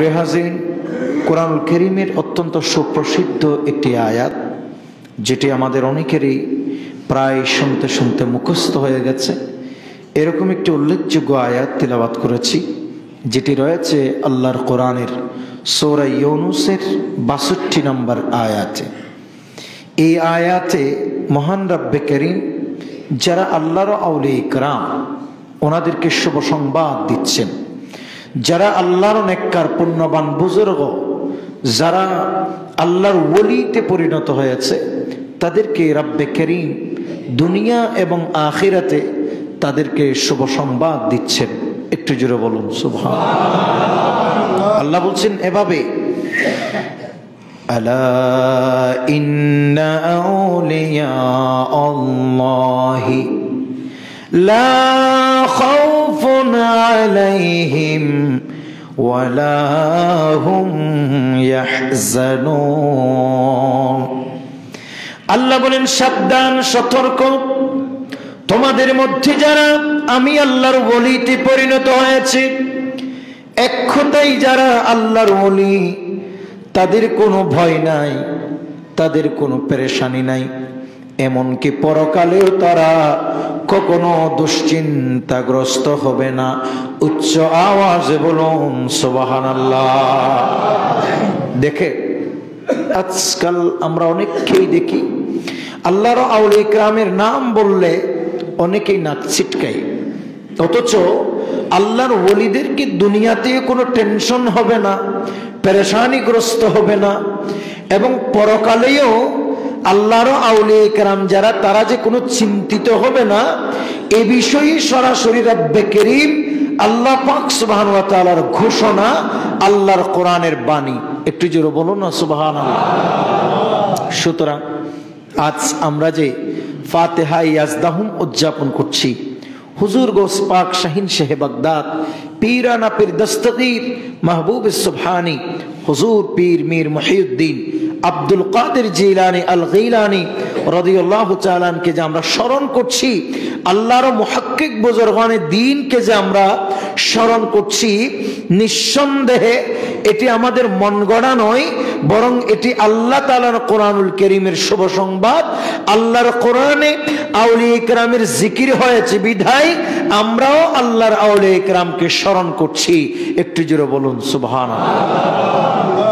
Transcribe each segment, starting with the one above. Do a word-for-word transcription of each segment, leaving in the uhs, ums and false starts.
প্রিয় হাজিরিন, কোরআনুল কারীমের অত্যন্ত সুপ্রসিদ্ধ একটি আয়াত, যেটি আমাদের অনেকেরই প্রায় শুনতে শুনতে মুখস্থ হয়ে গেছে। এরকম একটি উল্লেখযোগ্য আয়াত তিলাওয়াত করেছি, যেটি রয়েছে আল্লাহর কোরআনের সূরা ইউনূসের বাষট্টি নম্বর আয়াতে। এই আয়াতে মহান রব্বে কারীম যারা আল্লাহর আউলিয়া ইকরাম, ওনাদেরকে শুভ সংবাদ দিচ্ছেন। যারা আল্লাহর নেককার পুণ্যবান বুজুর্গ, যারা আল্লাহর ওলিতে পরিণত হয়েছে, তাদেরকে রব্বে কারীম দুনিয়া এবং আখিরাতে তাদেরকে শুভ সংবাদ দিচ্ছেন। একটু জোরে বলুন সুবহানাল্লাহ। আল্লাহ বলছেন এভাবে, আলা ইন্না আউলিয়া আল্লাহি লা খাউফুন আলাইহিম ওয়ালা হুম ইয়াহজানুন। আল্লাহ বলেন, সাবধান, সতর্ক, তোমাদের মধ্যে যারা আমি আল্লাহর ওলিতে পরিণত হয়েছে, এক কথাই যারা আল্লাহর ওলি, তাদের কোনো ভয় নাই, তাদের কোনো পেরেশানি নাই, এমনকি পরকালেও তারা কখনো দুশ্চিন্তাগ্রস্ত হবে না। উচ্চ আওয়াজে বলুন সুবহানাল্লাহ। দেখে আজকাল আমরা অনেককেই দেখি আল্লাহর আউলিয়া ইকরামের নাম বললে অনেকেই নাক ছিটকায়, অথচ আল্লাহর ওলিদেরকে দুনিয়াতে কোনো টেনশন হবে না, পেরেশানিগ্রস্ত হবে না, এবং পরকালেও আল্লাহর আউলিয়া ইকরাম যারা, তারা যে কোনো চিন্তিত হবে না, এ বিষয়ে সরাসরি রব্বে কারীম আল্লাহ পাক সুবহানাহু ওয়া তাআলার ঘোষণা, আল্লাহর কোরআনের বাণী। একটু জোরে বলুন না সুবহানাল্লাহ। সুতরাং আজ আমরা যে ফাতিহা ইয়াজদাহুম উদযাপন করছি, হুজুর গৌস পাক শাহিন শাহে বাগদাদ পীরানা পীর দস্তগীর মাহবুব সুবহানী হুজুর পীর মীর মুহিউদ্দিন আব্দুল কাদের জিলানী আল গিলানী রাদিয়াল্লাহু তাআলা আনকে যে আমরা স্মরণ করছি, আল্লাহর মুহাক্কিক বুজুর্গানে দ্বীনকে যে আমরা স্মরণ করছি, নিঃসন্দেহে এটি আমাদের মন গড়া নয়, বরং এটি আল্লাহ তাআলার কোরআনুল কারীমের শুভ সংবাদ। আল্লাহর কোরআনে আউলিয়া ইকরামের জিকির হয়েছে বিধায় আমরাও আল্লাহর আউলিয়া ইকরামকে স্মরণ করছি। একটু জোরে বলুন সুবহানাল্লাহ।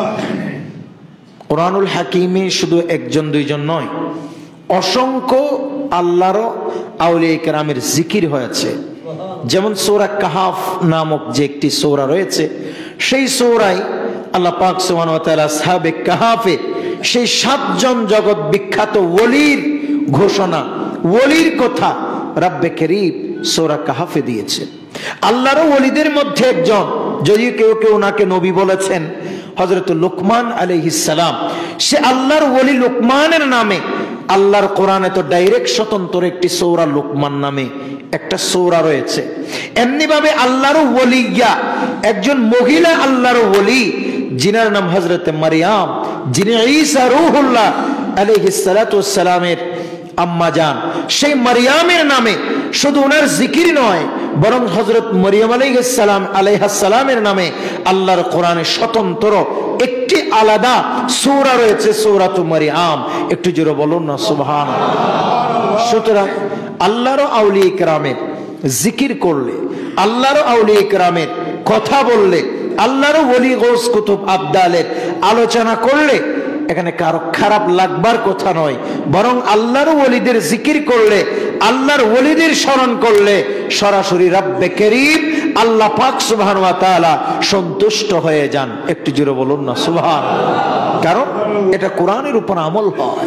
কোরআনুল হাকিমে শুধু একজন দুইজন নয়, অসংখ্য আল্লাহর আউলিয়া ইকরামের জিকির হয়েছে। যেমন সূরা কাহাফ নামক যে একটি সূরা রয়েছে, সেই সূরায় আল্লাহ পাক সুবহানাহু ওয়া তাআলা আসহাবে কাহাফে সেই সাতজন জগৎ বিখ্যাত ওলির ঘোষণা, ওলির কথা রব্বে কারীম সূরা কাহাফে দিয়েছে। আল্লাহর ওলিদের মধ্যে একজন, যদিও কেউ কেউ ওনাকে নবী বলেছেন, হযরত লুকমান আলাইহিস সালাম। সে আল্লাহর ওলি লুকমানের নামে আল্লাহর কোরআনে তো ডাইরেক্ট স্বতন্ত্র একটি সূরা লুকমান নামে একটা সূরা রয়েছে। এমনি ভাবে আল্লাহর ওলিয়া একজন মহিলা আল্লাহর ওলি, যিনার নাম হযরত মারিয়াম, যিনি ঈসা রূহুল্লাহ আলাইহিস সালাতু ওয়াস সালামের আম্মা জান, সেই মারিয়ামের নামে শুধু ওনার জিকির নয়, বরং হযরত মারিয়াম আলাইহিস সালাম আলাইহাস সালামের নামে আল্লাহর কোরআনে স্বতন্ত্র একটি আলাদা সূরা রয়েছে, সূরাতু মারিয়াম। একটু জোরে বলুন না সুবহানাল্লাহ। সুতরাং আল্লাহর আউলিয়া ইকরামের জিকির করলে, আল্লাহর আউলিয়া ইকরামের কথা বললে, আল্লাহর ওলি গৌস কুতুব আবদালের আলোচনা করলে এখানে কারো খারাপ লাগবার কথা নয়, বরং আল্লাহর ওলিদের জিকির করলে, আল্লাহর ওলিদের স্মরণ করলে সরাসরি রব্বে কারীম আল্লাহ পাক সুবহানাহু ওয়া তাআলা সন্তুষ্ট হয়ে যান। একটু জোরে বলুন না সুবহানাল্লাহ। কারণ এটা কোরআনের উপর আমল হয়,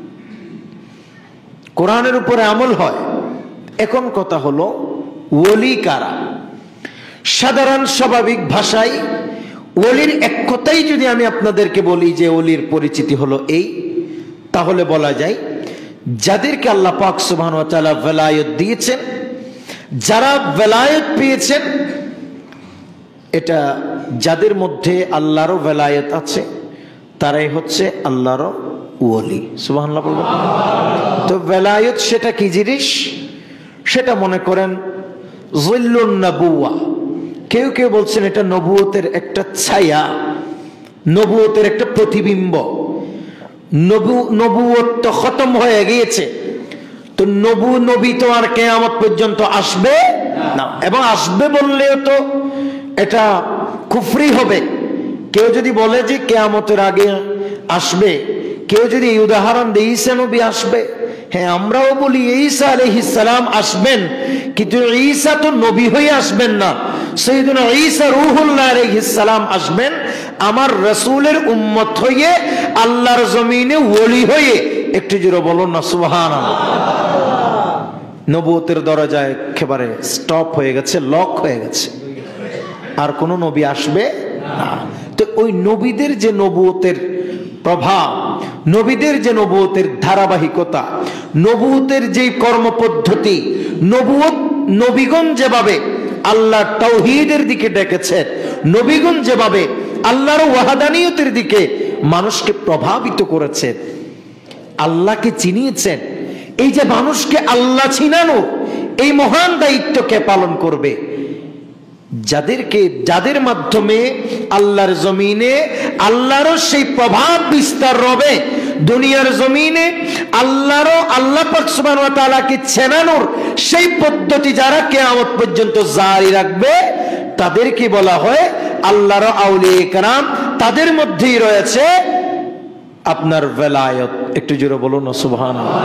কোরআনের উপরে আমল হয়। এখন কথা হলো, ওলি কারা? সাধারণ স্বাভাবিক ভাষায় ওলির এক কথাই যদি আমি আপনাদেরকে বলি যে ওলির পরিচিতি হলো এই, তাহলে বলা যায় যাদেরকে আল্লাহ পাক সুবহানাহু ওয়া তাআলা ভেলায়েত দিয়েছেন, যারা ভেলায়েত পেয়েছেন, এটা যাদের মধ্যে আল্লাহর ভেলায়েত আছে, তারাই হচ্ছে আল্লাহর ওলি। সুবহানাল্লাহ বলবেন। তো ভেলায়েত সেটা কি জিনিস? সেটা মনে করেন জিল্লুন নবুওয়া, কেউ কেউ বলছেন এটা নবুয়তের একটা ছায়া, নবুয়তের একটা প্রতিবিম্ব। নবু নবুয়ত তো খতম হয়ে গিয়েছে, তো নবু নবী তো আর কিয়ামত পর্যন্ত আসবে না, এবং আসবে বললেও তো এটা কুফরি হবে। কেউ যদি বলে যে কিয়ামতের আগে আসবে, কেউ যদি এই উদাহরণ দেয় ঈসা নবী আসবে, হ্যাঁ আমরাও বলি ঈসা আলাইহিস সালাম আসবেন, কিন্তু ঈসা তো নবী হয়ে আসবেন না, সাইয়্যিদুনা ঈসা রূহুল্লাহ আলাইহিস সালাম আসবেন আমার রাসূলের উম্মত হয়ে, আল্লাহর জমিনে ওলি হয়ে। একটু জোরে বলুন না সুবহানাল্লাহ। নবুয়তের দরজায় একেবারে স্টপ হয়ে গেছে, লক হয়ে গেছে, আর কোন নবী আসবে না। তো ওই নবীদের যে নবুয়তের প্রভাব, নবীদের যে নবুয়তের ধারাবাহিকতা, নবুয়তের যে কর্মপদ্ধতি, নবুয়ত নবীগণ যেভাবে আল্লাহর তাওহীদের দিকে ডেকেছেন, নবীগণ যেভাবে আল্লাহর ওয়াহদানিয়তের দিকে মানুষকে প্রভাবিত করেছেন, আল্লাহকে চিনিয়েছেন, এই যে মানুষকে আল্লাহ চিনানো, এই মহান দায়িত্বকে পালন করবে যাদেরকে, যাদের মাধ্যমে আল্লাহর জমিনে আল্লাহরও সেই প্রভাব বিস্তার হবে, দুনিয়ার জমিনে আল্লাহরও আল্লাহ পাক সুবহানাহু ওয়া তাআলাকে চেনানোর সেই পদ্ধতি যারা কিয়ামত পর্যন্ত জারি রাখবে, তাদেরকে বলা হয় আল্লাহর আউলিয়া কেরাম। তাদের মধ্যেই রয়েছে আপনার ভেলায়ত। একটু জোরে বলুন না সুবহানাল্লাহ।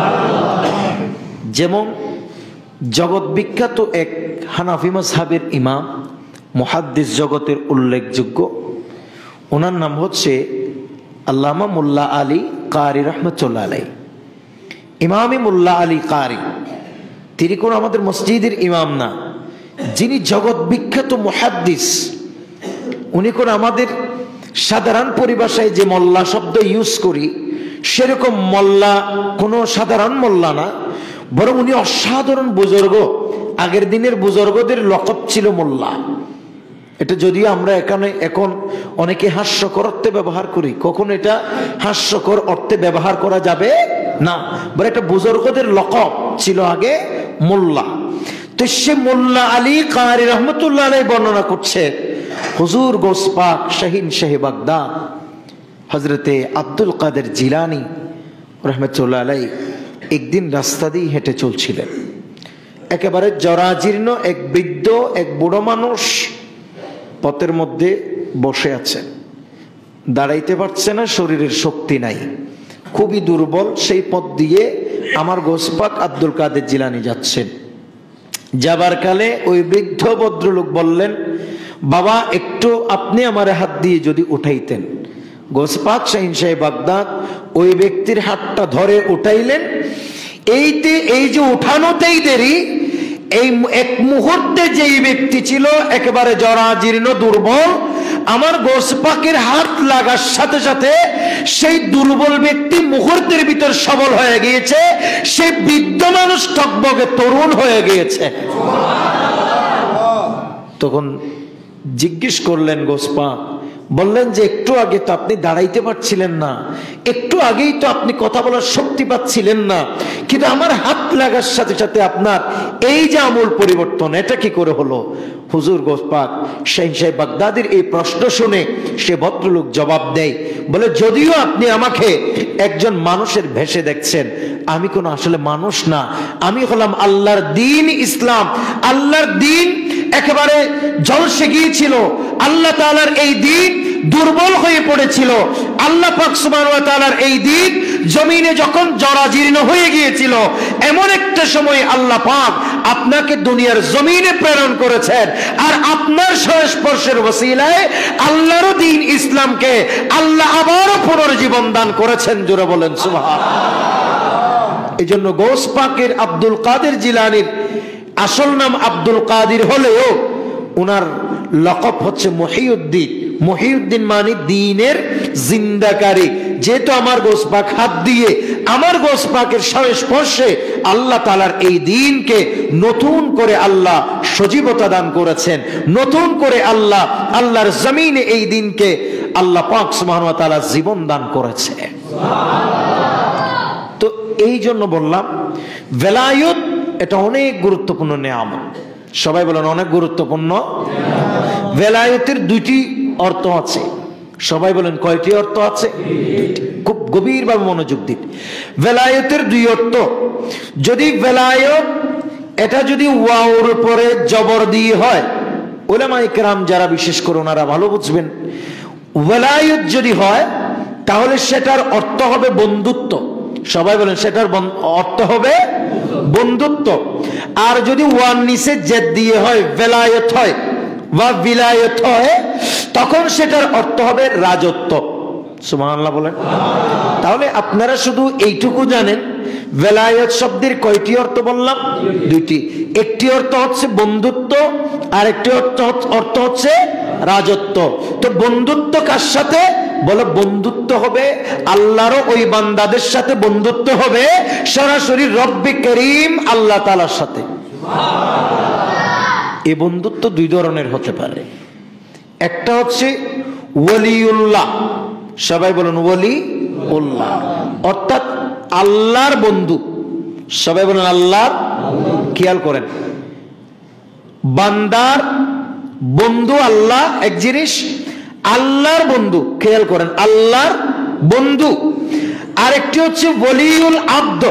যেমন জগৎ বিখ্যাত এক হানাফি মাযহাবের ইমাম, মুহাদ্দিস জগতের উল্লেখযোগ্য, ওনার নাম হচ্ছে আল্লামা মোল্লা আলী কারি রহমতুল্লাহ আলাইহি। ইমামি মোল্লা আলী কারি, তিনি কোন আমাদের মসজিদের ইমাম না, যিনি জগৎ বিখ্যাত মুহাদ্দিস। উনি কোন আমাদের সাধারণ পরিভাষায় যে মোল্লা শব্দ ইউজ করি সেরকম মোল্লা, কোনো সাধারণ মোল্লা না, বরং উনি অসাধারণ বুজুর্গ। আগের দিনের বুজুর্গদের লকব ছিল মোল্লা। এটা যদিও আমরা এখানে এখন অনেকে হাস্যকর অর্থে ব্যবহার করি, কখন এটা হাস্যকর অর্থে ব্যবহার করা যাবে না, বরং এটা বুজুর্গদের লকব ছিল আগে মোল্লা। তো সে মোল্লা আলী কারি রহমতুল্লাহ আলাইহি বর্ণনা করছে, হুজুর গৌস পাক শাহীন শাহে বাগদাদ হযরতে আব্দুল কাদের জিলানী রহমতুল্লাহ আলাইহি একদিন রাস্তা দিয়ে হেঁটে চলছিলেন। একেবারে জরাজীর্ণ এক বৃদ্ধ, এক বুড়ো মানুষ পথের মধ্যে বসে আছেন, দাঁড়াইতে পারছে না, শরীরের শক্তি নাই, খুবই দুর্বল। সেই পথ দিয়ে আমার গৌস পাক আব্দুল কাদের জিলানী যাচ্ছেন। যাবার কালে ওই বৃদ্ধ ভদ্রলোক বললেন, বাবা একটু আপনি আমার হাত দিয়ে যদি উঠাইতেন। গৌস পাক শাহীন শাহে বাগদাদ ওই ব্যক্তির হাতটা ধরে উঠাইলেন। এইতে এই যে উঠানোতেই দেরি, এই এক মুহূর্তে যেই ব্যক্তি ছিল একেবারে জরাজীর্ণ দুর্বল, আমার গৌস পাকের হাত লাগার সাথে সাথে সেই দুর্বল ব্যক্তি মুহূর্তের ভিতর সবল হয়ে গিয়েছে, সেই বৃদ্ধ মানুষ টকবকে তরুণ হয়ে গিয়েছে। তখন জিজ্ঞেস করলেন গৌস পাক, বললেন যে একটু আগে তো আপনি দাঁড়াইতে পারছিলেন না, একটু আগেই তো আপনি কথা বলার শক্তি পাচ্ছিলেন না, কিন্তু আমার হাত লাগার সাথে সাথে আপনার এই যে আমূল পরিবর্তন, এটা কি করে হলো? হুজুর গৌস পাক শাহীন শাহে বাগদাদের এই প্রশ্ন শুনে সে ভদ্রলোক জবাব দেয়, বলে যদিও আপনি আমাকে একজন মানুষের ভেসে দেখছেন, আমি কোনো আসলে মানুষ না, আমি হলাম আল্লাহর দ্বীন ইসলাম। আল্লাহর দ্বীন একেবারে ঝলসে গিয়েছিল, আল্লাহ তাআলার এই দ্বীন দুর্বল হয়ে পড়েছিল, আল্লাহ পাক সুবহানাহু ওয়া তাআলার এই দ্বীন জমিনে যখন জরাজীর্ণ হয়ে গিয়েছিল, এমন একটা সময় আল্লাহ পাক আপনাকে দুনিয়ার জমিনে প্রেরণ করেছেন, আর আপনার সংস্পর্শের ওসিলায় আল্লাহর দ্বীন ইসলামকে আল্লাহ আবারও পুনর্জীবন দান করেছেন। জোরে বলেন সুবহানাল্লাহ। এই জন্য গৌস পাকের আব্দুল কাদের জিলানীর আসল নাম আব্দুল কাদির হলেও উনার লকব হচ্ছে মহিউদ্দিন। মহিউদ্দিন মানে দ্বীনের জিন্দাকারী। যেহেতু আমার গৌস পাক হাত দিয়ে আমার গৌস পাকের সংস্পর্শে আল্লাহ তাআলার এই দ্বীনকে নতুন করে আল্লাহ সজীবতা দান করেছেন, নতুন করে আল্লাহ আল্লাহর জমিনে এই দ্বীনকে আল্লাহ পাক সুবহানাহু ওয়া তাআলা জীবন দান করেছে। তো এই জন্য বললাম ভেলায়ত এটা অনেক গুরুত্বপূর্ণ নেয়ামত। সবাই বলেন অনেক গুরুত্বপূর্ণ। ভেলায়েতের দুইটি অর্থ আছে। সবাই বলেন কয়টি অর্থ আছে? খুব গভীরভাবে মনোযোগ দিন। ভেলায়েতের দুই অর্থ। যদি ভেলায়েত এটা যদি ওয়াওর উপরে জবর দিয়ে হয়, উলামায়ে কেরাম যারা বিশেষ করে ওনারা ভালো বুঝবেন, ভেলায়েত যদি হয় তাহলে সেটার অর্থ হবে বন্ধুত্ব। সবাই বলেন সেটার অর্থ হবে বন্ধুত্ব। আর যদি ওয়ান নিচে জেদ দিয়ে হয়, ভেলায়েত হয় বা বিলায়ত হয়, তখন সেটার অর্থ হবে রাজত্ব। সুবহানাল্লাহ বলেন। তাহলে আপনারা শুধু এইটুকু জানেন, ভেলায়েত শব্দের কয়টি অর্থ বললাম? দুইটি। একটি অর্থ হচ্ছে বন্ধুত্ব, আর একটি অর্থ অর্থ হচ্ছে রাজত্ব। তো বন্ধুত্ব কার সাথে? বলে বন্ধুত্ব হবে আল্লাহরও ওই বান্দাদের সাথে, বন্ধুত্ব হবে সরাসরি রব্বে করিম আল্লাহ তাআলার সাথে। এই বন্ধুত্ব দুই ধরনের হতে পারে। একটা হচ্ছে ওয়ালিউল্লাহ। সবাই বলেন ওয়ালিউল্লাহ, অর্থাৎ আল্লাহর বন্ধু। সবাই বলেন আল্লাহর। খেয়াল করেন, বান্দার বন্ধু আল্লাহ এক জিনিস, আল্লাহর বন্ধু খেয়াল করেন আল্লাহর বন্ধু। আরেকটি হচ্ছে ওয়ালিউল আব্দ।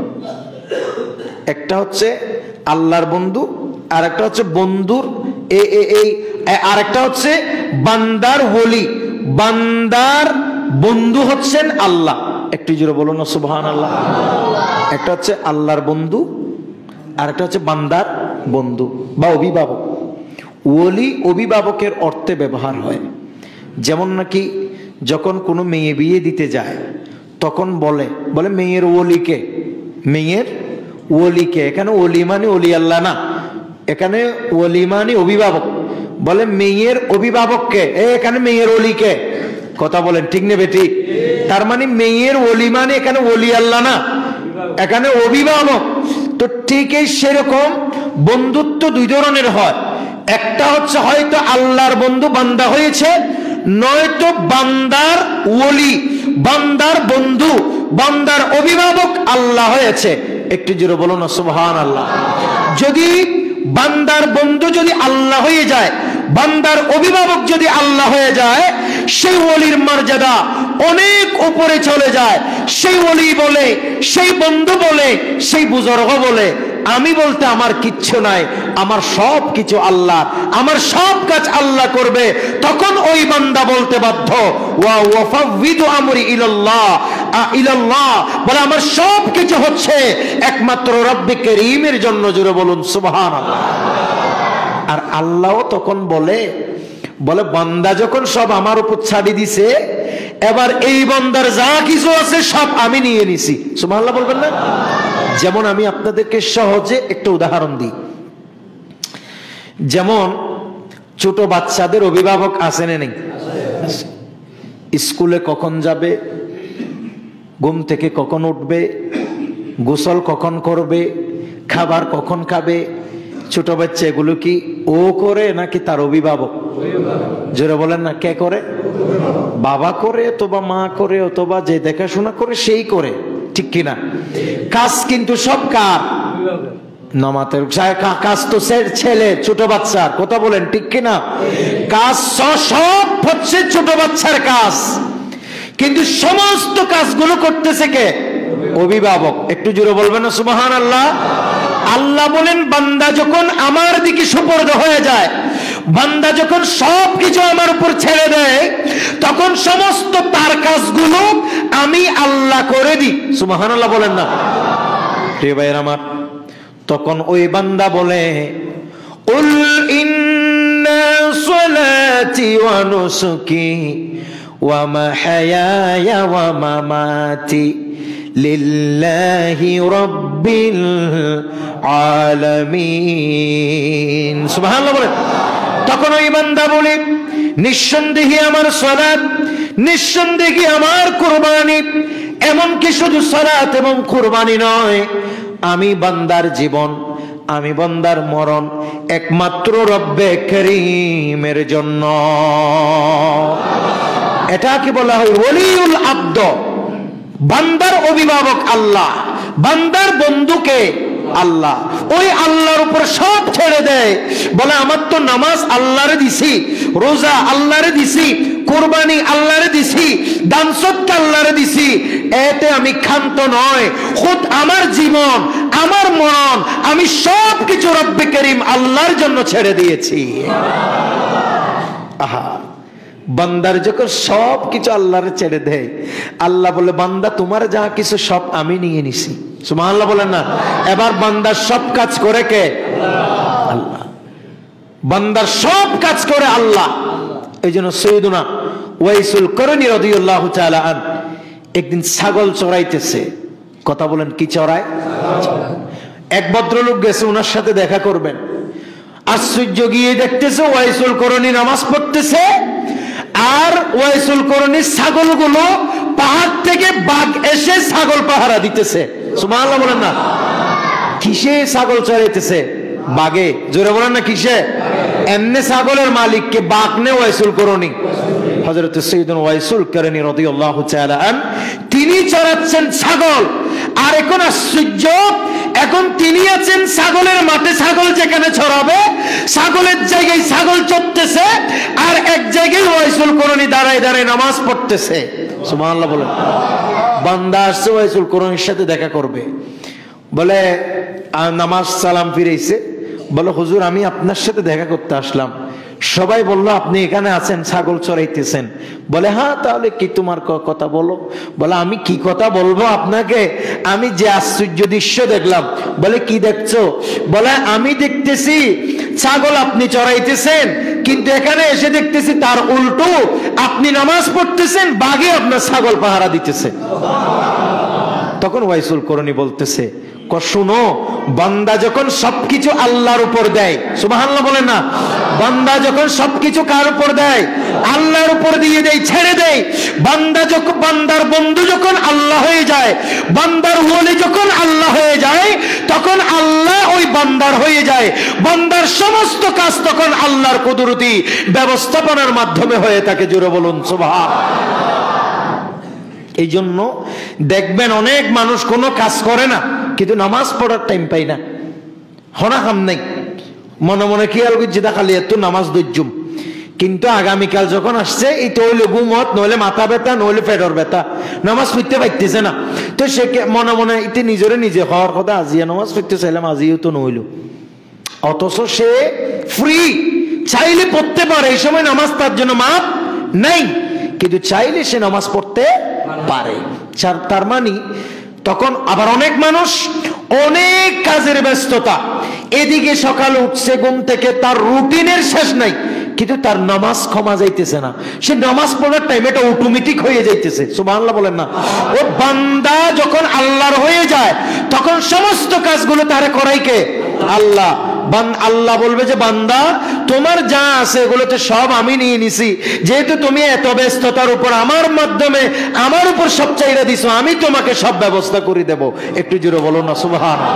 একটা হচ্ছে আল্লাহর বন্ধু, আর একটা হচ্ছে বন্ধুর এই, আর একটা হচ্ছে বান্দার ওলি। বান্দার বন্ধু হচ্ছেন আল্লাহ। একটু জোরে বলুন না সুবহানাল্লাহ। একটা হচ্ছে আল্লাহর বন্ধু, আর একটা হচ্ছে বান্দার বন্ধু বা অভিভাবক। ওলি অভিভাবকের অর্থে ব্যবহার হয়। যেমন নাকি যখন কোনো মেয়ে বিয়ে দিতে যায় তখন বলে বলে মেয়ের ওলিকে, মেয়ের ওলিকে। এখানে ওলি মানে ওলি আল্লাহ না, এখানে ওলি মানে অভিভাবক। বলে মেয়ের অভিভাবককে, এখানে মেয়ের ওলিকে। কথা বলেন ঠিক নেবে ঠিক? তার মানে মেয়ের ওলি মানে এখানে ওলি আল্লাহ না, এখানে অভিভাবক। তো ঠিক এই সেরকম বন্ধুত্ব দুই ধরনের হয়। একটা হচ্ছে হয়তো আল্লাহর বন্ধু বান্দা হয়েছে, নয়তো বান্দার ওলি, বান্দার বন্ধু, বান্দার অভিভাবক আল্লাহ হয়েছে। একটু জোরে বলুন না সুবহানাল্লাহ। যদি বান্দার বন্ধু যদি আল্লাহ হয়ে যায়, বান্দার অভিভাবক যদি আল্লাহ হয়ে যায়, সেই ওলির মর্যাদা অনেক উপরে চলে যায়। সেই ওলি বলে, সেই বন্ধু বলে, সেই বুজুর্গ বলে, আমি বলতে আমার কিচ্ছু নাই, আমার সব কিছু আল্লাহ, আমার সব কাজ আল্লাহ করবে। তখন ওই বান্দা বলতে বাধ্য, ওয়া ওয়াফাউযিদু আমরি ইলাল্লাহ, ইলাল্লাহ বলে আমার সব কিছু হচ্ছে একমাত্র রব্বে করিমের জন্য। জোরে বলুন সুবহানাল্লাহ। আর আল্লাহ তখন বলে বলে বান্দা যখন সব আমার উপর ছাড়ি দিছে, এবার এই বান্দার যা কিছু আছে সব আমি নিয়ে নিছি। সুবহানাল্লাহ বলবেন না? যেমন আমি আপনাদেরকে সহজে একটা উদাহরণ দিই। যেমন ছোট বাচ্চাদের অভিভাবক আছেন নেই? স্কুলে কখন যাবে, ঘুম থেকে কখন উঠবে, গোসল কখন করবে, খাবার কখন খাবে, ছোট বাচ্চা এগুলো কি ও করে নাকি তার অভিভাবক? জোরে বলেন না, কে করে? বাবা করে অথবা মা করে অথবা যে দেখাশোনা করে সেই করে, ঠিক কিনা? কাজ কিন্তু সব কার? নামাতের কাজ তো ছেলে, ছোট বাচ্চার। কথা বলেন ঠিক কিনা? কাজ সব হচ্ছে ছোট বাচ্চার কাজ, কিন্তু সমস্ত কাজগুলো করতেছে কে? অভিভাবক। একটু জোরে বলবেন না সুবহানাল্লাহ। আল্লাহ বলেন বান্দা যখন আমার দিকে সুপর্দ হয়ে যায়, বান্দা যখন সব কিছু আমার উপর ছেড়ে দেয়, তখন সমস্ত তার কাজগুলো আমি আল্লাহ করে দিই। সুবহানাল্লাহ বলেন না প্রিয় ভাইয়ের আমার। তখন ওই বান্দা বলে, কুল ইন্না সলাতি ওয়া নুসুকি ওয়া মাহইয়ায়া ওয়া মামাতি লিল্লাহি রাব্বিল আলামিন। সুবহানাল্লাহ বলেন। তখন ওই বান্দা বলে, নিঃসন্দেহে আমার সালাত, নিঃসন্দেহে আমার কুরবানি, এমনকি শুধু সালাত এবং কুরবানি নয়, আমি বান্দার জীবন, আমি বান্দার মরণ একমাত্র রব্বে করিমের জন্য। এটাকে বলা হয় ওলিউল আব্দ। বান্দার অভিভাবক আল্লাহ, বান্দার বন্ধুকে আল্লাহ, ওই আল্লাহর উপর সব ছেড়ে দেয়, বলে আমার তো নামাজ আল্লাহরে দিছি, রোজা আল্লাহরে দিছি, কুরবানি আল্লাহরে দিছি, দান সদকা আল্লাহরে দিছি, এতে আমি ক্ষান্ত নয়, খুদ আমার জীবন আমার মরণ আমি সব কিছু রব্বে করিম আল্লাহর জন্য ছেড়ে দিয়েছি। আহা, বান্দার যখন সব কিছু আল্লাহর ছেড়ে দেয়, আল্লাহ বলে বান্দা তোমার যা কিছু সব আমি নিয়ে নিছি। সুবহানাল্লাহ বলেন না। এবার বান্দার সব কাজ করে কে? আল্লাহ। বান্দার সব কাজ করে আল্লাহ। এই জন্য সৈয়দুনা ওয়াইসুল করনী রাদিয়াল্লাহু তাআলা আন একদিন ছাগল চড়াইতেছে। কথা বলেন, কি চড়ায়? এক ভদ্রলোক গেছে ওনার সাথে দেখা করবেন। আশ্চর্য গিয়ে দেখতেছে ওয়াইসুল করনী নামাজ পড়তেছে, আর ওয়াইসুল করনীর ছাগলগুলো পাহাড় থেকে বাঘ এসে ছাগল পাহারা দিতেছে। সুবহানাল্লাহ বলেন না। কিসে ছাগল চড়াইতেছে? বাঘে। জোরে বলেন না কিসে? এমনি ছাগলের মালিক কে? বাঘ নে ওয়াইসুল করনী? হযরত সাইয়্যিদুনা ওয়াইসুল করনী রাদিয়াল্লাহু তাআলা আন তিনি চড়াচ্ছেন ছাগল। আর এখন আশ্চর্য, এখন তিনি আছেন ছাগলের মাঠে, ছাগল যেখানে ছড়াবে ছাগলের জায়গায় ছাগল চড়তেছে, আর এক জায়গায় ওয়াইসুল করনী দাঁড়ায় দাঁড়ায় নামাজ পড়তেছে। সুবহানাল্লাহ বলেন। বান্দা আসছে ওয়াইসুল করনীর সাথে দেখা করবে, বলে নামাজ সালাম ফিরেছে, বলে হুজুর আমি আপনার সাথে দেখা করতে আসলাম। সবাই বলল আপনি এখানে আছেন, ছাগল চড়াইতেছেন। বলে হ্যাঁ, তাহলে কি তোমার কথা বলো। বলে আমি কি কথা বলবো আপনাকে, আমি যে আশ্চর্য দৃশ্য দেখলাম। বলে কি দেখছো? বলে আমি দেখতেছি ছাগল আপনি চড়াইতেছেন, কিন্তু এখানে এসে দেখতেছি তার উল্টো, আপনি নামাজ পড়তেছেন, বাঘে আপনার ছাগল পাহারা দিতেছে। তখন ওয়াইসুল করনী বলতেছে, শুনো, বান্দা যখন সবকিছু আল্লাহর উপর দেয়, সুবহানাল্লাহ বলেন না, বান্দা যখন সবকিছু কার উপর দেয়? আল্লাহর উপর দিয়ে দেয়, ছেড়ে দেয়। বান্দা যখন, বান্দার বন্ধু যখন আল্লাহ হয়ে যায়, বান্দার ওলি যখন আল্লাহ হয়ে যায়, তখন আল্লাহ ওই বান্দার হয়ে যায়। বান্দার সমস্ত কাজ তখন আল্লাহর কুদরতি ব্যবস্থাপনার মাধ্যমে হয়ে থাকে। জোরে বলুন সুবহানাল্লাহ। এই জন্য দেখবেন অনেক মানুষ কোনো কাজ করে না, কিন্তু নামাজ পড়ার টাইম পাই না, হনা কাম নাই, মনে মনে খেয়াল করছি দেখালি এত নামাজ দৈর্যম, কিন্তু আগামীকাল যখন আসছে এই তো হইলে ঘুমত, নইলে মাথা ব্যথা, নইলে পেটর ব্যথা, নামাজ পড়তে পারতেছে না। তো সে মনে মনে ইতি নিজরে নিজে হওয়ার কথা, আজিয়া নামাজ পড়তে চাইলাম, আজিও তো নইল। অথচ সে ফ্রি, চাইলে পড়তে পারে, এই সময় নামাজ তার জন্য মাপ নাই, কিন্তু চাইলে সে নামাজ পড়তে পারে। তার মানে তখন আবার অনেক মানুষ অনেক কাজের ব্যস্ততা, এদিকে সকালে উঠছে ঘুম থেকে, তার রুটিনের শেষ নাই, কিন্তু তার নামাজ ক্ষমা যাইতেছে না। সে নামাজ পড়ার টাইম এটা অটোমেটিক হয়ে যাইতেছে। সুবহানাল্লাহ বলেন না। ও বান্দা যখন আল্লাহর হয়ে যায়, তখন সমস্ত কাজগুলো তারে করাই কে? আল্লাহ। আল্লাহ বলবে যে বান্দা তোমার যা আছে এগুলোতে সব আমি নিয়ে নিছি, যেহেতু তুমি এত ব্যস্ততার উপর আমার মাধ্যমে আমার উপর সব চাইরা দিছো, আমি তোমাকে সব ব্যবস্থা করে দেব। একটু জোরে বলো না সুবহানাল্লাহ।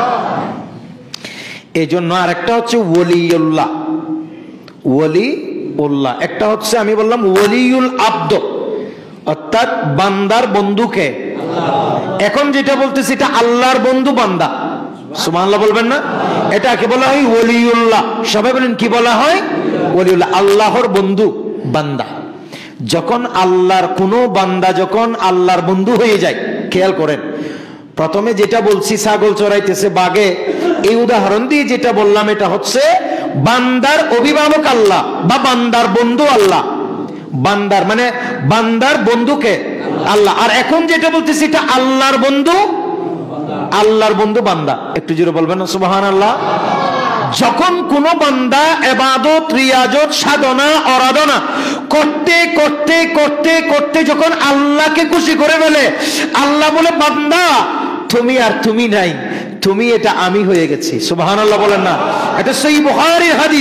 এই জন্য আরেকটা হচ্ছে ওলিউল্লাহ। ওলিউল্লাহ একটা হচ্ছে আমি বললাম ওলিউল আব্দ, অর্থাৎ বান্দার বন্ধুকে। এখন যেটা বলতেছি এটা আল্লাহর বন্ধু বান্দা। সুবহানাল্লাহ বলবেন না? এটাকে বলা হয় ওলিউল্লাহ। সবাই বলেন কি বলা হয়? ওলিউল্লাহ, আল্লাহর বন্ধু বান্দা। যখন আল্লাহর কোনো বান্দা যখন আল্লাহর বন্ধু হয়ে যায়, খেয়াল করেন, প্রথমে যেটা বলছি ছাগল চড়াইতেছে বাঘে, এই উদাহরণ দিয়ে যেটা বললাম এটা হচ্ছে বান্দার অভিভাবক আল্লাহ বা বান্দার বন্ধু আল্লাহ। বান্দার মানে বান্দার বন্ধুকে আল্লাহ। আর এখন যেটা বলতেছি এটা আল্লাহর বন্ধু, আল্লাহর বন্ধু বান্দা। একটু জোরে বলবেন না সুবহানাল্লাহ। যখন কোন বান্দা ইবাদত, রিয়াজত, সাধনা, আরাধনা করতে করতে করতে করতে যখন আল্লাহকে খুশি করে ফেলে, আল্লাহ বলে বান্দা তুমি আর তুমি নাই, তুমি এটা আমি হয়ে গেছি। সুবহানাল্লাহ বলেন না। এটা সহিহ বুখারীর হাদিস।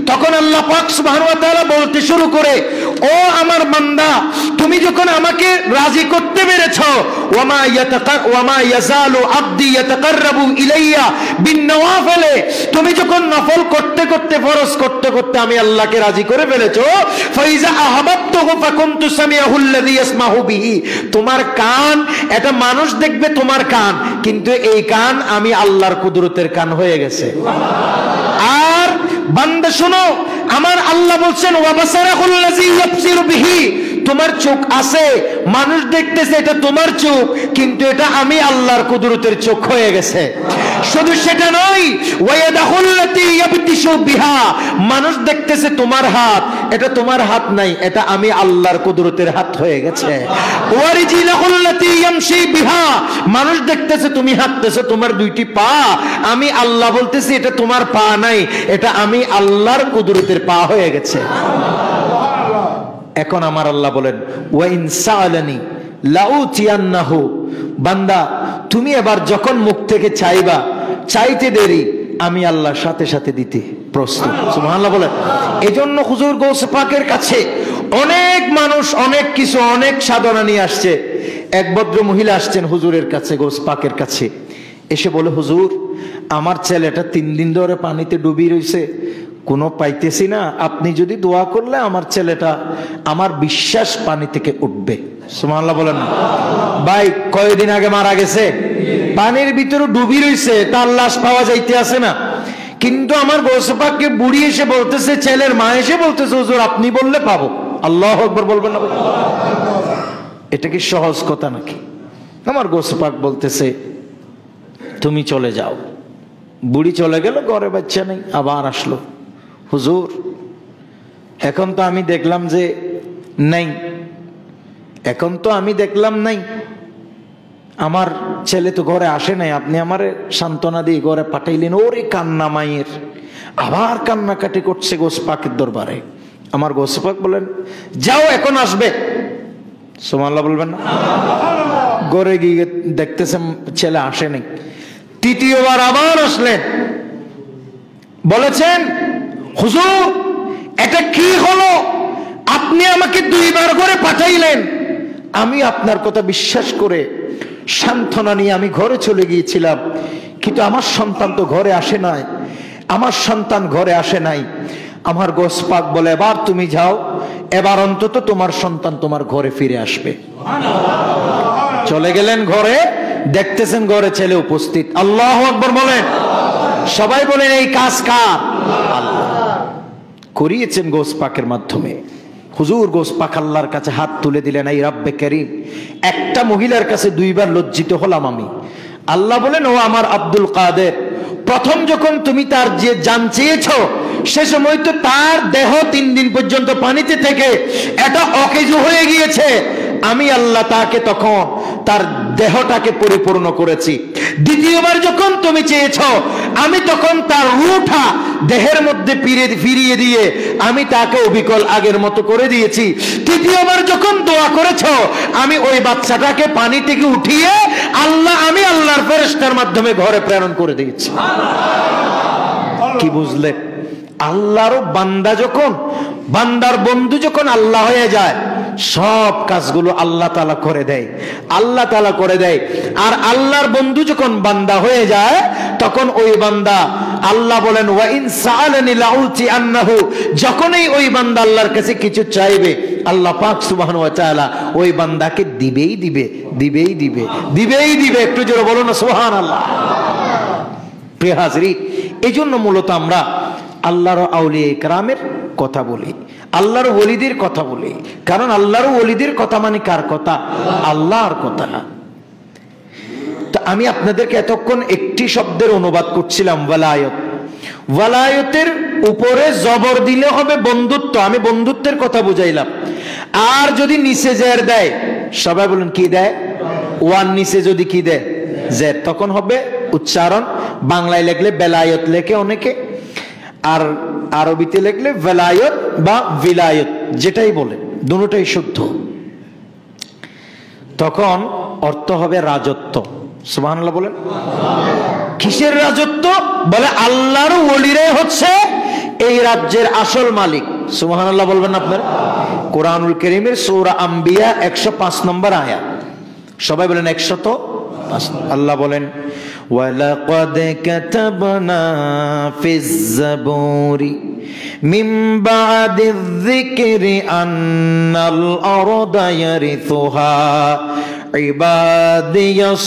তখন আল্লাহ পাক সুবহানাহু ওয়া তাআলা বলতে শুরু করে, ও আমার বান্দা, তুমি যখন আমাকে রাজি করতে পেরেছো, ওয়ামা ইয়াতাকা ওয়ামা ইয়াজালু আবদি ইয়াতাকাররাবু ইলাইয়া বিন-নওয়াফিল, তুমি যখন নফল করতে করতে ফরজ করতে করতে আমি আল্লাহকে রাজি করে ফেলেছো, ফাইজা আহাবাতুহু ফাকুনতু সামিআহুল্লাযী ইয়াসমাহু বিহি, তোমার কান, এটা মানুষ দেখবে তোমার কান, কিন্তু এই কান আমি আল্লাহর কুদরতের কান হয়ে গেছে। আর বান্দা শোনো, আমার আল্লাহ বলছেন ওয়া বাসারাহুল্লাযী ইয়াবসিরু বিহি, তোমার চোখ আছে, মানুষ দেখতেছে এটা তোমার চোখ, কিন্তু এটা আমি আল্লাহর কুদরতের চোখ হয়ে গেছে। শুধু সেটা নয়, ওয়া ইয়াদাহুল্লাতী ইয়াবতিশু বিহা, মানুষ দেখতেছে তোমার হাত, এটা তোমার হাত নাই, এটা আমি আল্লাহর কুদরতের হাত হয়ে গেছে। ওয়া রিজলাহুল্লাতী ইয়ামশি বিহা, মানুষ দেখতেছে তুমি হাঁটতেছো, তোমার দুইটি পা, আমি আল্লাহ বলতেছি এটা তোমার পা নাই, এটা আমি আল্লাহর কুদরতের পা হয়ে গেছে। এখন আমার আল্লাহ বলেন, ওয়া ইন সাআলানি লাউতিয়ান্নাহু, বান্দা তুমি এবার যখন মুখ থেকে চাইবা, চাইতে দেরি, আমি আল্লাহর সাথে সাথে দিতে প্রস্তুত। সুবহানাল্লাহ বলেন। এজন্য হুজুর গৌসে পাকের কাছে অনেক মানুষ অনেক কিছু অনেক সাধনা নিয়ে আসছে। এক ভদ্র মহিলা আসছেন হুজুরের কাছে, গৌস পাকের কাছে, এসে বলে, হুজুর আমার ছেলেটা তিন দিন ধরে পানিতে ডুবি রয়েছে, কোনো পাইতেছি না, আপনি যদি দোয়া করলে আমার ছেলেটা, আমার বিশ্বাস পানি থেকে উঠবে। সুবহানাল্লাহ বলেন না। ভাই কয়েকদিন আগে মারা গেছে, পানির ভিতরে ডুবি রয়েছে, তার লাশ পাওয়া যাইতে আছে না, কিন্তু আমার গৌসে পাককে বুড়ি এসে বলতেছে, ছেলের মা এসে বলতেছে, হুজুর আপনি বললে পাবো। আল্লাহু আকবার বলবেন না? এটা কি সহজ কথা নাকি? আমার গৌসে পাক বলতেছে, তুমি চলে যাও। বুড়ি চলে গেল, ঘরে বাচ্চা নেই, আবার আসলো, হুজুর এখন তো আমি দেখলাম যে নাই, এখন তো আমি দেখলাম নাই, আমার ছেলে তো ঘরে আসে নাই, আপনি আমার সান্ত্বনা দিয়ে ঘরে পাঠাইলেন। ওরে কান্না মায়ের, আবার কান্নাকাটি করছে গৌস পাকের দরবারে। আমার গৌস পাক বলেন, যাও এখন আসবে। সুবহানাল্লাহ বলবেন না? ঘরে গিয়ে দেখতেছেন ছেলে আসে নাই। তৃতীয়বার আবার আসলেন, বলেছেন, হুজুর এটা কি হলো, আপনি আমাকে দুইবার করে পাঠাইলেন, আমি আপনার কথা বিশ্বাস করে সান্ত্বনা নিয়ে আমি ঘরে চলে গিয়েছিলাম, কিন্তু আমার সন্তান তো ঘরে আসে নাই, আমার সন্তান ঘরে আসে নাই। আমার গৌস পাক বলে, এবার তুমি যাও, এবার অন্তত তোমার সন্তান তোমার ঘরে ফিরে আসবে। চলে গেলেন ঘরে, দেখতেছেন ঘরে ছেলে উপস্থিত। আল্লাহু আকবার বলেন। সবাই বলেন এই কাজ কার? আল্লাহ করিয়েছেন গৌস পাকের মাধ্যমে। হুজুর গৌস পাক আল্লাহর কাছে হাত তুলে দিলেন, এই রব্বে করিম, একটা মহিলার কাছে দুইবার লজ্জিত হলাম আমি। আল্লাহ বলেন, ও আমার আব্দুল কাদের, প্রথম যখন তুমি তার যে জান চেয়েছ, সে সময় তো তার দেহ তিন দিন পর্যন্ত পানিতে থেকে এটা অকেজু হয়ে গিয়েছে, আমি আল্লাহ তাকে তখন তার দেহটাকে পরিপূর্ণ করেছি। দ্বিতীয়বার যখন তুমি চেয়েছ, আমি তখন তার রূহটা দেহের মধ্যে ফিরিয়ে দিয়ে আমি তাকে অবিকল আগের মতো করে দিয়েছি। তৃতীয়বার যখন দোয়া করেছ, আমি ওই বাচ্চাটাকে পানি থেকে উঠিয়ে আল্লাহ আমি আল্লাহর ফেরেশতার মাধ্যমে ঘরে প্রেরণ করে দিয়েছি। কি বুঝলে? আল্লাহর বান্দা যখন, বান্দার বন্ধু যখন আল্লাহ হয়ে যায়, সব কাজগুলো আল্লাহ তাআলা করে দেয়, আল্লাহ তাআলা করে দেয়। আর আল্লাহর বন্ধু যখন বান্দা হয়ে যায়, তখন ওই বান্দা, আল্লাহ বলেন, ওয়া ইন সাআলানি লাউতি আন্নাহু, যখনই ওই বান্দা আল্লাহর কাছে কিছু চাইবে, আল্লাহ পাক সুবহানাহু ওয়া তাআলা ওই বান্দাকে দিবেই দিবে, দিবেই দিবে, দিবেই দিবে। একটু জোরে বলো না সুবহানাল্লাহ। প্রিয় হাজরিন, এই জন্য মূলত আমরা আল্লাহর আউলিয়া ইকরামের কথা বলি, আল্লাহর ওলিদের কথা বলি, কারণ আল্লাহর ওলিদের কথা মানে কার কথা? আল্লাহর কথা। তো আমি আপনাদেরকে এতক্ষণ একটি শব্দের অনুবাদ করছিলাম, ওয়ালায়ত। ওয়ালায়তের উপরে জবর দিলে হবে বন্ধুত্ব, আমি বন্ধুত্বের কথা বুঝাইলাম। আর যদি নিচে জের দেয়, সবাই বলুন কি দেয়? ওয়ান নিচে যদি কি দেয়? জের, তখন হবে উচ্চারণ। বাংলায় লেখলে বেলায়ত লেখে অনেকে, আর আরবিতে লিখলে ভেলায়ত বা ভিলায়ত, যেটাই বলে, দুটোই শুদ্ধ। তখন অর্থ হবে রাজত্ব। সুবহানাল্লাহ বলেন। কিসের রাজত্ব? বলে আল্লাহর ওলিরাই হচ্ছে এই রাজ্যের আসল মালিক। সুবহানাল্লাহ বলবেন আপনারা। কোরআনুল কারীমের সূরা আম্বিয়া একশো পাঁচ নম্বর আয়াত, সবাই বলেন একশত পাঁচ। আল্লাহ বলেন ওয়ালাকাদ কাতাবনা ফিজ জাবুরি মিন বাদিয যিকরি আন্নাল আরদা ইয়ারিথুহা ইবাদিয়াস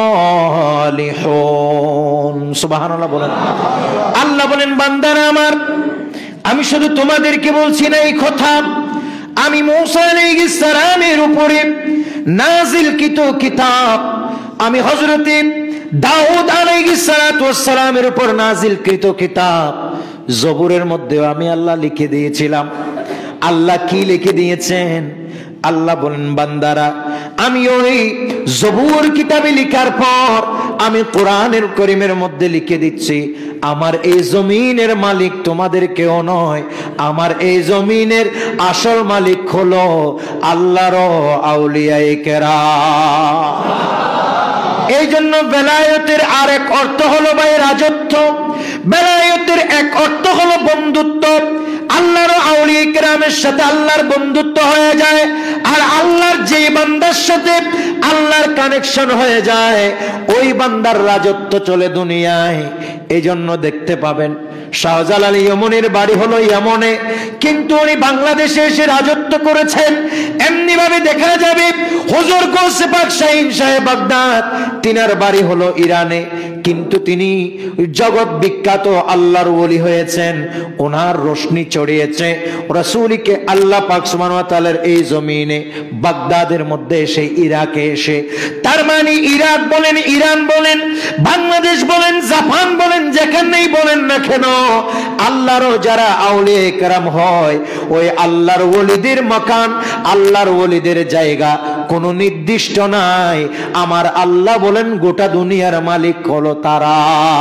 সালিহুন। সুবহানাল্লাহ বলেন। আল্লাহ বলেন বান্দারা আমার, আমি শুধু তোমাদেরকে বলছি না এই কথা, আমি মূসা আলাইহিস সালামের উপরে নাযিলকৃত কিতাব, আমি হযরতে দাউদ আলাইহিস সালাতু ওয়াস সালামের উপর নাযিলকৃত কিতাব জবুরের মধ্যে আমি আল্লাহ লিখে দিয়েছিলাম। আল্লাহ কি লিখে দিয়েছেন? আল্লাহ বলেন বান্দারা, আমি ওই জবুর কিতাবে লিখার পর আমি কোরআনের কারীমের মধ্যে লিখে দিচ্ছি, আমার এই জমিনের মালিক তোমাদের কেউ নয়, আমার এই জমিনের আসল মালিক হলো আল্লাহর আউলিয়ায়ে কেরাম। এই জন্য বেলায়েতের আরেক অর্থ হলো ভাই রাজত্ব, বেলায়েতের এক অর্থ হলো বন্ধুত্ব। আল্লাহর আউলিয়া কেরামের সাথে আল্লাহর বন্ধুত্ব হয়ে যায়, আর আল্লাহর যে বান্দার সাথে আল্লাহর কানেকশন হয়ে যায় ওই বান্দার রাজত্ব চলে দুনিয়ায়। এই জন্য দেখতে পাবেন শাহজালাল ইয়েমনের বাড়ি হলো ইয়েমনে, কিন্তু উনি বাংলাদেশে এসে রাজত্ব করেছেন। এমনি ভাবে দেখা যাবে হুজুর গৌসে পাক শাহীন সাহেব বাগদাদ, তিনার বাড়ি হলো ইরানে, কিন্তু তিনি জগৎ বিখ্যাত আল্লাহর ওলি হয়েছেন। ওনার রোশনি ছড়িয়েছে রাসূলকে আল্লাহ পাক সুবহানাহু ওয়া তাআলার এই জমিনে বাগদাদের মধ্যে এসে, ইরাকে এসে। তার মানে ইরাক বলেন, ইরান বলেন, বাংলাদেশ বলেন, জাপান বলেন, যেখানেই বলেন না কেন, আল্লাহর যারা আউলিয়া কেরাম হয় ওই আল্লাহর ওলিদের মাকান, আল্লাহর ওলিদের জায়গা কোনো নির্দিষ্ট নাই। আমার আল্লাহ বলেন গোটা দুনিয়ার মালিক হলো তারা,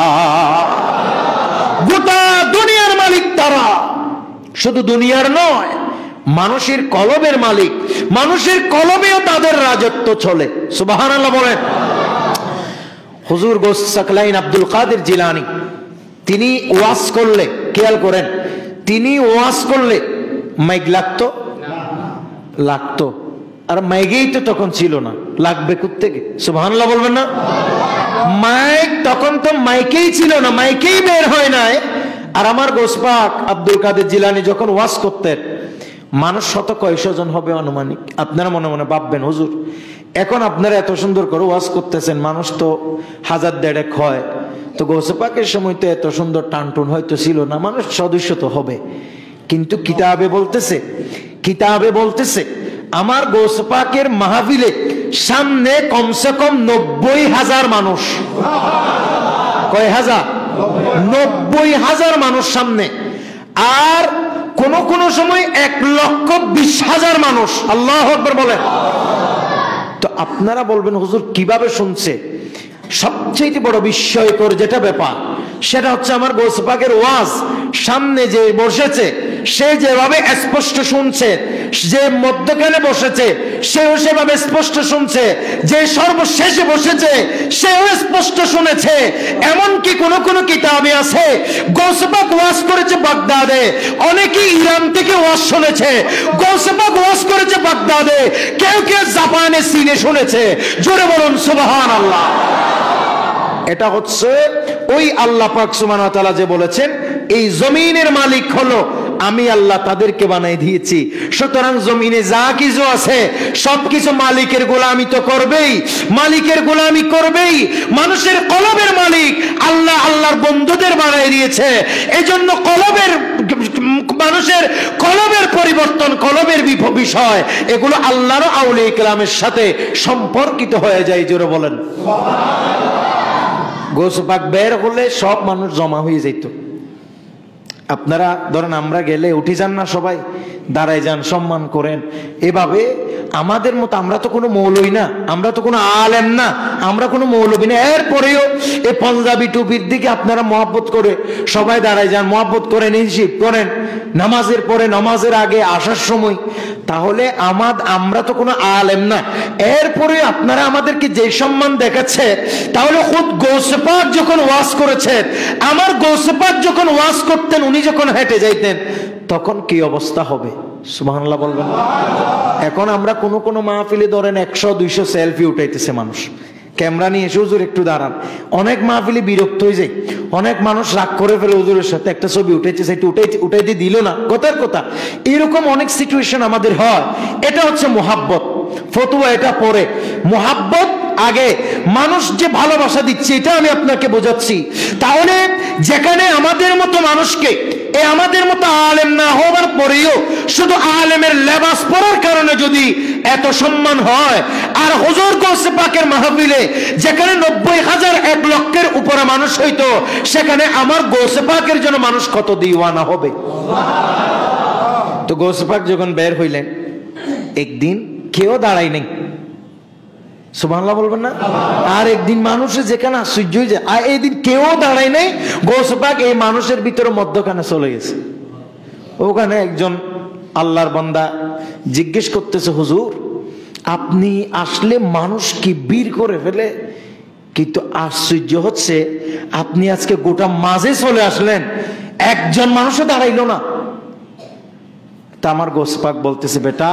গোটা দুনিয়ার মালিক তারা। শুধু দুনিয়ার নয়, মানুষের কলবের মালিক, মানুষের কলবেও তাদের রাজত্ব চলে। সুবহানাল্লাহ বলেন। হুজুর গৌস সাকলাইন আব্দুল কাদের জিলানী তিনি ওয়াজ করলে, খেয়াল করেন, তিনি ওয়াজ করলে মাইক লাগতো লাগতো আর মাইকেই তো তখন ছিল না, লাগবে কোত্থেকে? সুবহানাল্লাহ বলবেন না? মাইক তখন তো মাইকেই ছিল না, মাইকেই বের হয় নাই। আর আমার গৌস পাক আব্দুল কাদের জিলানী যখন ওয়াজ করতেন, মানুষ শত কয়শো জন হবে আনুমানিক। আপনারা মনে মনে ভাববেন হুজুর এখন আপনারা এত সুন্দর করে ওয়াজ করতেছেন, মানুষ তো হাজার দেড়েক হয়, তো গৌসে পাকের সময় তো এত সুন্দর টানটুন হয়তো ছিল না, মানুষ সদস্য তো হবে। কিন্তু কিতাবে বলতেছে, কিতাবে বলতেছে আমার গৌসে পাকের মাহফিলে সামনে কমসে কম নব্বই হাজার মানুষ। কয় হাজার? নব্বই হাজার মানুষ সামনে। আর কোন কোন সময় এক লক্ষ বিশ হাজার মানুষ। আল্লাহু আকবার বলেন। তো আপনারা বলবেন হুজুর কিভাবে শুনছে? সবচেয়ে বড় বিস্ময়কর যেটা ব্যাপার সেটা হচ্ছে আমার গৌস পাকের ওয়াজ সামনে যে বসেছে সে যেভাবে স্পষ্ট শুনছে, যে মধ্যখানে বসেছে সেও সেভাবে স্পষ্ট শুনছে, যে সর্বশেষে বসেছে সেও স্পষ্ট শুনেছে। এমনকি কোন কোন কিতাবে আছে গৌস পাক ওয়াজ করেছে বাগদাদে, অনেকেই ইরান থেকে ওয়াজ শুনেছে। গৌস পাক ওয়াজ করেছে বাগদাদে, কেউ কেউ জাপানে, চীনে শুনেছে। জোরে বলুন সুবহানাল্লাহ। এটা হচ্ছে ওই আল্লাহ পাক সুবহানাহু ওয়া তাআলা যে বলেছেন এই জমিনের মালিক হলো আমি আল্লাহ, তাদেরকে বানাই দিয়েছি। সুতরাং জমিনে যা কিছু আছে সবকিছু মালিকের গোলামি তো করবেই, মালিকের গোলামি করবেই। মানুষের কলবের মালিক আল্লাহ, আল্লাহর বন্ধুদের বানাই দিয়েছে। এজন্য কলবের, মানুষের কলবের পরিবর্তন, কলবের বিষয়, এগুলো আল্লাহর আউলিয়া কেরামের সাথে সম্পর্কিত হয়ে যায়। জোরে বলেন গৌস পাক বের হলে সব মানুষ জমা হয়ে যেত। আপনারা ধরেন আমরা গেলে উঠে যান না সবাই, দাঁড়ায় যান, সম্মান করেন। এভাবে আমাদের মতো, আমরা তো কোনো মৌলবী না, আমরা তো কোনো আলেম না, আমরা কোনো মৌলবী না, এরপরেও এই পাঞ্জাবি টুপির দিকে আপনারা মহব্বত করে সবাই দাঁড়ায় যান, মহব্বত করেন, ইনশিপ করেন নামাজের পরে, নামাজের আগে, আসার সময়। তাহলে আমাদ আমরা তো কোনো আলেম না, এরপরে আপনারা আমাদেরকে যে সম্মান দেখাচ্ছে, তাহলে খুদ গৌসে পাক যখন ওয়াজ করেছেন, আমার গৌসে পাক যখন ওয়াজ করতেন, উনি যখন হেঁটে যাইতেন, তখন কি অবস্থা হবে? সুবহানাল্লাহ বলবেন। এখন আমরা কোনো কোনো মাহফিলে ধরেন একশো দুইশো সেলফি উঠাইতেছে মানুষ, ক্যামেরা নিয়ে এসে হুজুর একটু দাঁড়ান। অনেক মাহফিলে বিরক্ত হয়ে যায়, অনেক মানুষ রাগ করে ফেলে হুজুরের সাথে, একটা ছবি উঠেছে সেটা উঠাইতে উঠাইতে দিল না, কথার কথা। এরকম অনেক সিচুয়েশন আমাদের হয়। এটা হচ্ছে মোহাব্বত, ফতুয়া এটা পরে। মোহাব্বত আগে, মানুষ যে ভালোবাসা দিচ্ছে এটা আমি আপনাকে বোঝাচ্ছি। তাহলে যেখানে আমাদের মতো মানুষকে, এ আমাদের মতো আলেম না হওয়ার পরেও শুধু আলেমের লেবাস পরার কারণে যদি এত সম্মান হয়, আর হুজুর গৌসে পাকের মাহফিলে যেখানে নব্বই হাজার এক লক্ষের উপরে মানুষ হইতো, সেখানে আমার গৌসে পাকের জন্য মানুষ কত দিওয়ানা হবে। তো গৌসে পাক যখন বের হইলেন, একদিন কেউ দাঁড়াই নেই, সুবহানাল্লাহ বলবেন না? আর একদিন মানুষের যেখানে আশ্চর্য হয়ে যায়, আর এই দিন কেউ দাঁড়ায় নাই, গৌসে পাক এই মানুষের ভিতরে মধ্যখানে চলে গেছে। ওখানে একজন আল্লাহর বান্দা জিজ্ঞেস করতেছে, হুজুর আপনি আসলে মানুষ কি বীর করে ফেলে, কিন্তু আশ্চর্য হচ্ছে আপনি আজকে গোটা মাঝে চলে আসলেন, একজন মানুষও দাঁড়াইলো না। তা আমার গৌসে পাক বলতেছে, বেটা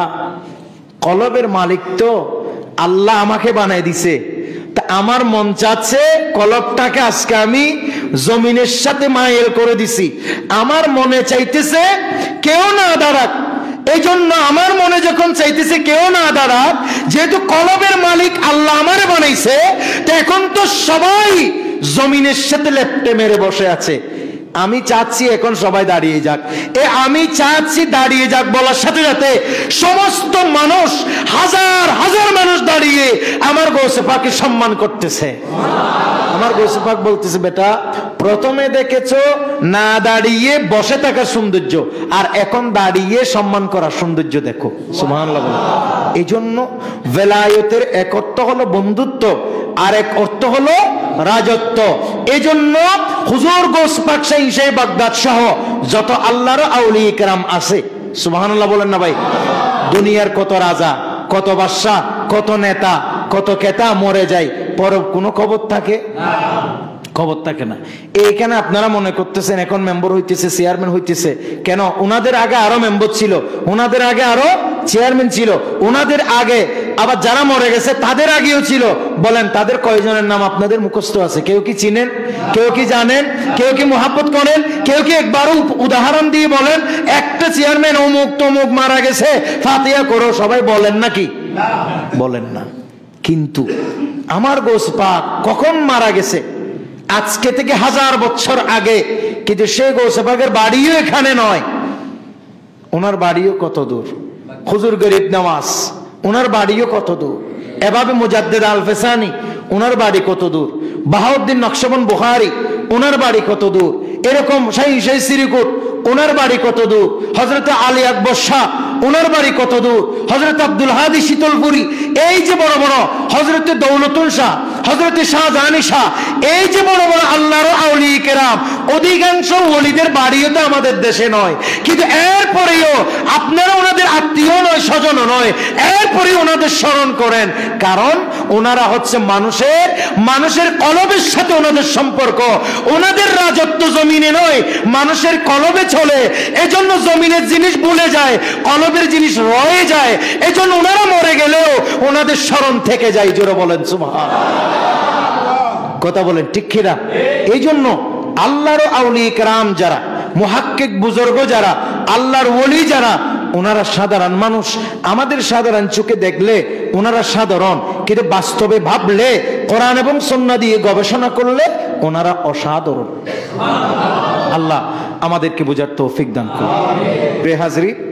কলবের মালিক তো আল্লাহ আমাকে বানাই দিছে, তা আমার মন চাচ্ছে কলবটাকে আজকে আমি জমিনের সাথে মাইল করে দিছি। আমার মনে চাইতেছে কেউ না দাঁড়াক, এই জন্য আমার মনে যখন চাইতেছে কেউ না দাঁড়াক, যেহেতু কলবের মালিক আল্লাহ আমারে বানাইছে, তো এখন তো সবাই জমিনের সাথে লেপ্টে মেরে বসে আছে। আমি চাচ্ছি এখন সবাই দাঁড়িয়ে যাক। এ আমি চাচ্ছি দাঁড়িয়ে যাক বলার সাথে সাথে সমস্ত মানুষ, হাজার হাজার মানুষ দাঁড়িয়ে আমার গৌসে পাককে সম্মান করতেছে। আমার গৌসে পাক বলতেছে, বেটা প্রথমে দেখেছো না দাঁড়িয়ে বসে থাকার সৌন্দর্য, আর এখন দাঁড়িয়ে সম্মান করার সৌন্দর্য দেখো। সুবহানাল্লাহ। এই জন্য বেলায়েতের এক অর্থ হলো বন্ধুত্ব, আর এক অর্থ হলো রাজত্ব। এই জন্য হুজুর গৌস পাক শাহ বাগদাদ সহ যত আল্লাহর আউলিয়া কেরাম আছে, সুবহানাল্লাহ বলেন না ভাই, দুনিয়ার কত রাজা, কত বাদশা, কত নেতা, কত কেতা মরে যায়, পরে কোনো খবর থাকে না, খবর থাকে না। এইখানে আপনারা মনে করতেছেন এখন মেম্বার হইতেছে, চেয়ারম্যান হইতেছে, কেন? ওনাদের আগে আরো মেম্বার ছিল, ওনাদের আগে আরো চেয়ারম্যান ছিল, ওনাদের আগে আবার যারা মরে গেছে তাদের আগেও ছিল। বলেন তাদের কয়জনের নাম আপনাদের মুখস্থ আছে? কেউ কি চিনেন? কেউ কি জানেন? কেউ কি মোহাব্বত করেন? কেউ কি একবারও উদাহরণ দিয়ে বলেন একটা চেয়ারম্যান অমুক তমুক মারা গেছে, ফাতিহা করো, সবাই বলেন নাকি? বলেন না। কিন্তু আমার গৌস পাক কখন মারা গেছে? আজকে থেকে হাজার বছর আগে। কিন্তু সেই গৌসে পাকের বাড়িও এখানে নয়, ওনার বাড়িও কত দূর। হুজুর গরিব নওয়াজ ওনার বাড়িও কত দূর। এভাবে মুজাদ্দিদ আল ফেসানি ওনার বাড়ি কত দূর। বাহাউদ্দিন নকশবন্দ বুখারী ওনার বাড়ি কত দূর। এরকম শাহী শাহী সিরিকুট ওনার বাড়ি কত দূর। হযরত আলী আকবর শাহ ওনার বাড়ি কত দূর। হযরত আব্দুল হাদী শীতলপুরী, এই যে বড় বড় হযরত দৌলতুল শাহ, হযরত শাহজাহান শাহ, এই যে বড় বড় আল্লাহর আউলিয়া কেরাম, অধিকাংশ ওলিদের বাড়িও তো আমাদের দেশে নয়। কিন্তু এরপরেও আপনারা ওনাদের আত্মীয় নয়, স্বজন নয়, এরপরেও ওনাদের স্মরণ করেন, কারণ ওনারা হচ্ছে মানুষের মানুষের কলবের সাথে ওনাদের সম্পর্ক। ওনাদের রাজত্ব জমিনে নয়, মানুষের কলবে চলে। এজন্য জমিনের জিনিস ভুলে যায়, কলবের জিনিস রয়ে যায়। এজন্য ওনারা মরে গেলেও ওনাদের স্মরণ থেকে যায়। জোরে বলেন সুবহানাল্লাহ। কথা বলেন ঠিক কিনা? এই জন্য আল্লাহর আউলিয়া কেরাম যারা, মুহাক্কিক বুজুর্গ যারা, আল্লাহর ওলি যারা, ওনারা সাধারণ মানুষ। আমাদের সাধারণ চোখে দেখলে ওনারা সাধারণ, কিন্তু বাস্তবে ভাবলে, কোরআন এবং সুন্নাহ দিয়ে গবেষণা করলে ওনারা অসাধারণ। আল্লাহ আমাদেরকে বোঝার তৌফিক দান করুন। প্রিয় হাজরিন,